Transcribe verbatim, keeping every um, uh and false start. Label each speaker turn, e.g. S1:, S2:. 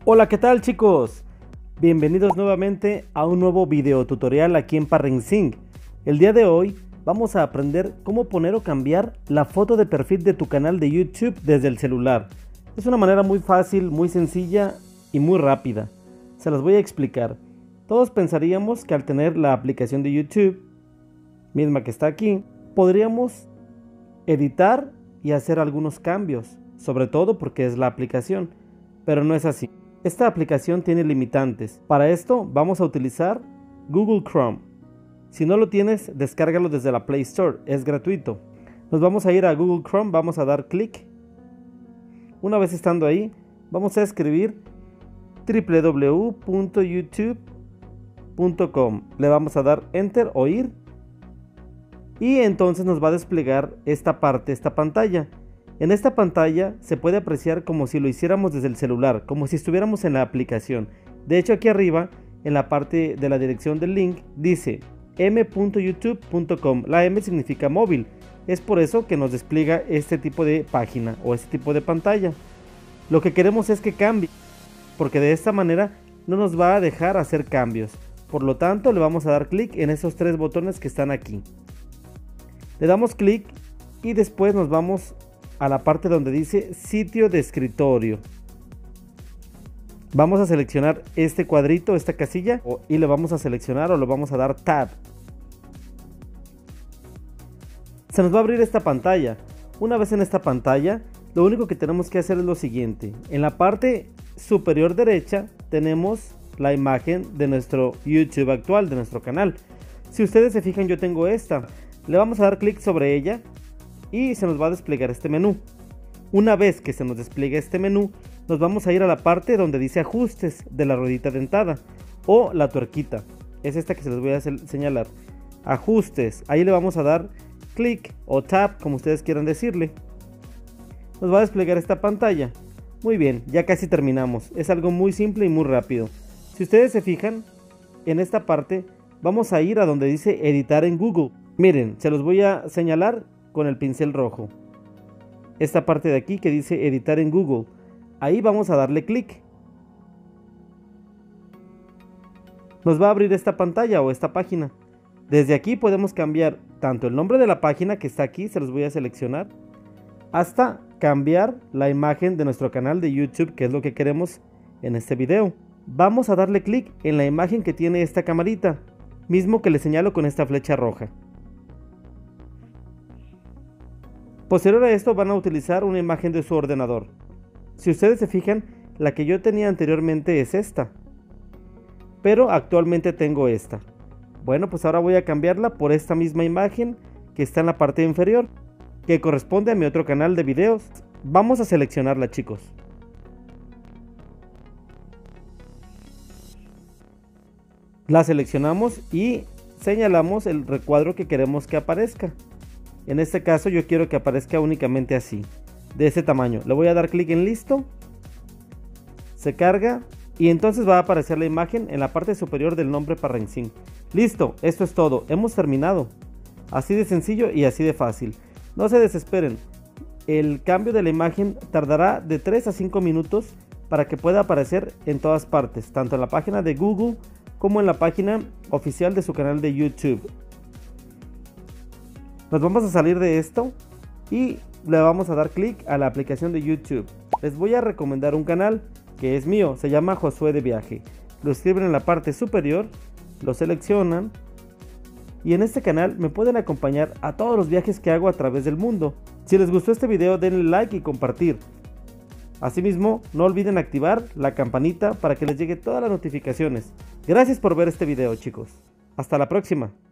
S1: Hola, ¿qué tal chicos? Bienvenidos nuevamente a un nuevo video tutorial aquí en ParrenSync. El día de hoy vamos a aprender cómo poner o cambiar la foto de perfil de tu canal de YouTube desde el celular. Es una manera muy fácil, muy sencilla y muy rápida. Se las voy a explicar. Todos pensaríamos que al tener la aplicación de YouTube, misma que está aquí, podríamos editar y hacer algunos cambios, sobre todo porque es la aplicación, pero no es así. Esta aplicación tiene limitantes. Para esto vamos a utilizar Google Chrome. Si no lo tienes, descárgalo desde la Play Store, es gratuito. Nos vamos a ir a Google Chrome, vamos a dar clic. Una vez estando ahí, vamos a escribir w w w punto youtube punto com. Le vamos a dar enter o ir. Y entonces nos va a desplegar esta parte, esta pantalla. En esta pantalla se puede apreciar como si lo hiciéramos desde el celular, como si estuviéramos en la aplicación. De hecho, aquí arriba, en la parte de la dirección del link, dice m punto youtube punto com. La M significa móvil. Es por eso que nos despliega este tipo de página o este tipo de pantalla. Lo que queremos es que cambie, porque de esta manera no nos va a dejar hacer cambios. Por lo tanto, le vamos a dar clic en esos tres botones que están aquí. Le damos clic y después nos vamos a la parte donde dice sitio de escritorio. Vamos a seleccionar este cuadrito, esta casilla, y le vamos a seleccionar o le vamos a dar tab. Se nos va a abrir esta pantalla. Una vez en esta pantalla, lo único que tenemos que hacer es lo siguiente. En la parte superior derecha tenemos la imagen de nuestro YouTube actual, de nuestro canal. Si ustedes se fijan, yo tengo esta. Le vamos a dar clic sobre ella y se nos va a desplegar este menú. Una vez que se nos despliegue este menú, nos vamos a ir a la parte donde dice ajustes de la ruedita dentada o la tuerquita. Es esta que se les voy a señalar. Ajustes, ahí le vamos a dar clic o tab, como ustedes quieran decirle. Nos va a desplegar esta pantalla. Muy bien, ya casi terminamos. Es algo muy simple y muy rápido. Si ustedes se fijan, en esta parte vamos a ir a donde dice editar en Google. Miren, se los voy a señalar con el pincel rojo. Esta parte de aquí que dice editar en Google. Ahí vamos a darle clic. Nos va a abrir esta pantalla o esta página. Desde aquí podemos cambiar tanto el nombre de la página que está aquí, se los voy a seleccionar, hasta cambiar la imagen de nuestro canal de YouTube, que es lo que queremos en este video. Vamos a darle clic en la imagen que tiene esta camarita, mismo que le señalo con esta flecha roja. Posterior a esto van a utilizar una imagen de su ordenador. Si ustedes se fijan, la que yo tenía anteriormente es esta, pero actualmente tengo esta. Bueno, pues ahora voy a cambiarla por esta misma imagen que está en la parte inferior, que corresponde a mi otro canal de videos. Vamos a seleccionarla, chicos. La seleccionamos y señalamos el recuadro que queremos que aparezca. En este caso yo quiero que aparezca únicamente así, de ese tamaño. Le voy a dar clic en listo. Se carga y entonces va a aparecer la imagen en la parte superior del nombre ParrenSync. Listo, esto es todo, hemos terminado. Así de sencillo y así de fácil. No se desesperen, el cambio de la imagen tardará de tres a cinco minutos para que pueda aparecer en todas partes, tanto en la página de Google como en la página oficial de su canal de YouTube. Nos vamos a salir de esto y le vamos a dar clic a la aplicación de YouTube. Les voy a recomendar un canal que es mío, se llama Josué de Viaje. Lo escriben en la parte superior, lo seleccionan y en este canal me pueden acompañar a todos los viajes que hago a través del mundo. Si les gustó este video, denle like y compartir. Asimismo, no olviden activar la campanita para que les llegue todas las notificaciones. Gracias por ver este video, chicos. Hasta la próxima.